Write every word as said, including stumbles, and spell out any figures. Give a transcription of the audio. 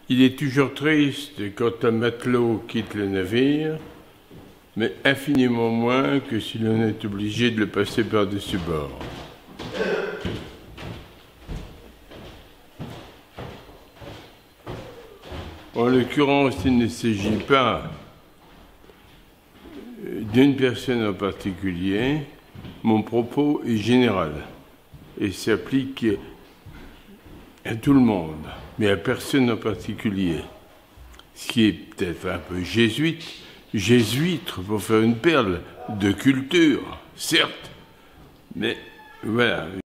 Il est toujours triste quand un matelot quitte le navire, mais infiniment moins que si l'on est obligé de le passer par-dessus bord. En l'occurrence, il ne s'agit pas d'une personne en particulier. Mon propos est général et s'applique à tout le monde, mais à personne en particulier. Ce qui est peut-être un peu jésuite, jésuite pour faire une perle de culture, certes, mais voilà.